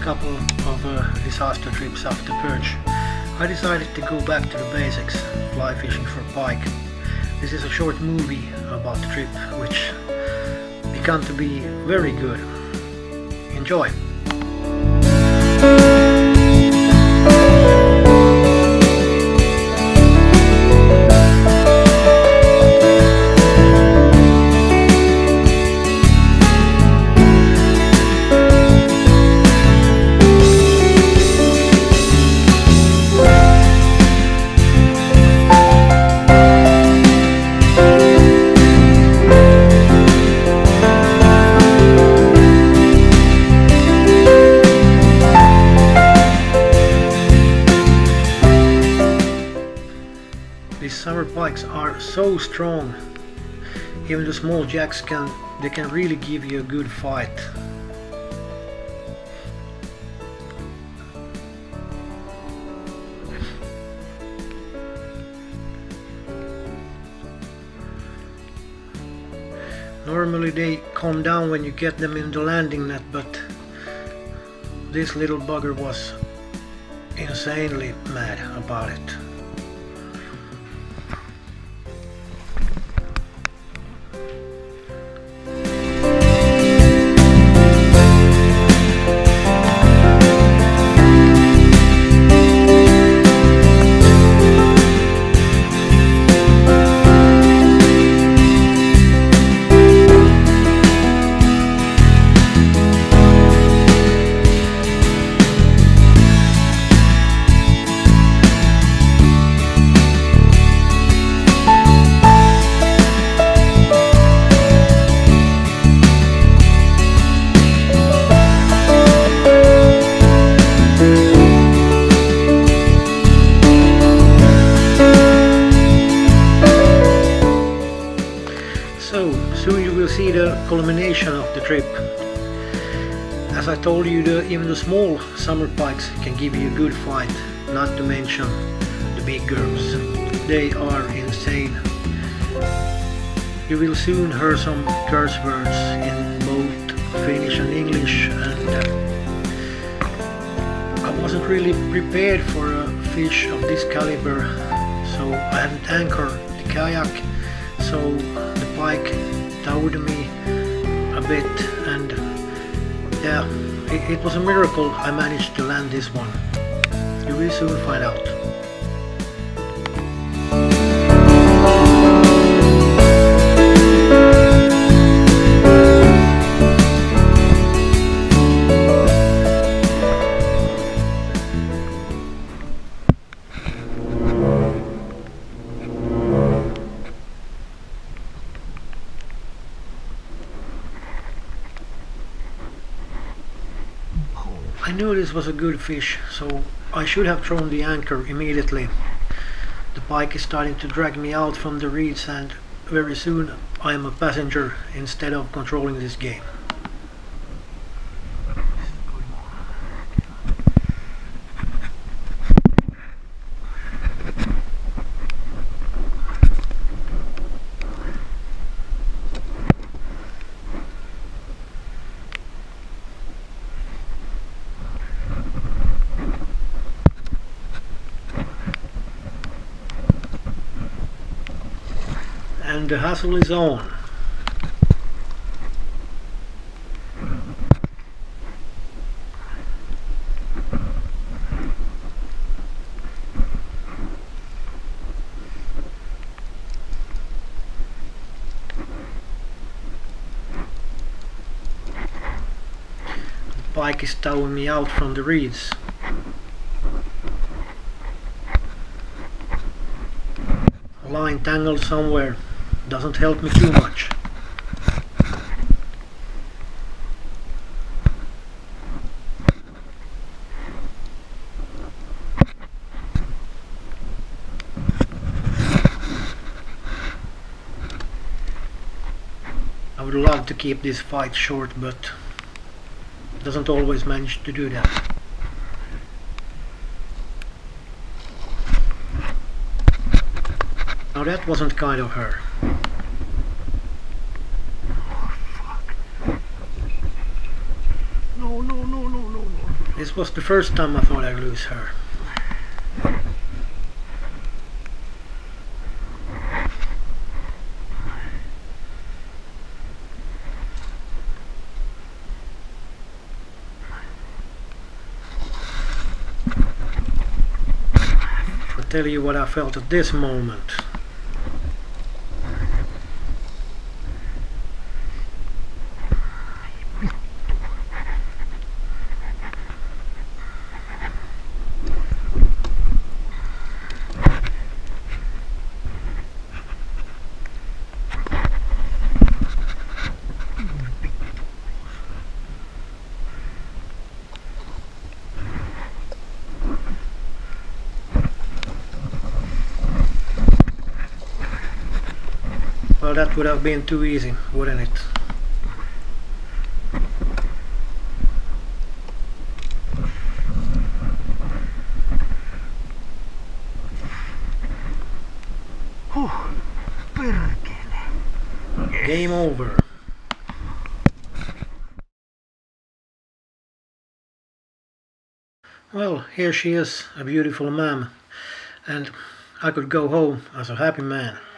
couple of disaster trips after Perch, I decided to go back to the basics, fly fishing for pike. This is a short movie about the trip, which began to be very good. Enjoy! These summer pikes are so strong, even the small jacks can really give you a good fight. Normally they calm down when you get them in the landing net, but this little bugger was insanely mad about it. So, soon you will see the culmination of the trip. As I told you, even the small summer pikes can give you a good fight, not to mention the big girls. They are insane. You will soon hear some curse words in both Finnish and English, and I wasn't really prepared for a fish of this caliber, so I hadn't anchored the kayak, so the pike towed me a bit, and yeah, it was a miracle I managed to land this one. You will soon find out. I knew this was a good fish, so I should have thrown the anchor immediately. The pike is starting to drag me out from the reeds, and very soon I am a passenger instead of controlling this game. And the hustle is on. The pike is towing me out from the reeds. A line tangled somewhere doesn't help me too much. I would love to keep this fight short, but doesn't always manage to do that. Now that wasn't kind of her. This was the first time I thought I'd lose her. I'll tell you what I felt at this moment. Well, that would have been too easy, wouldn't it? Game over. Well, here she is, a beautiful mom, and I could go home as a happy man.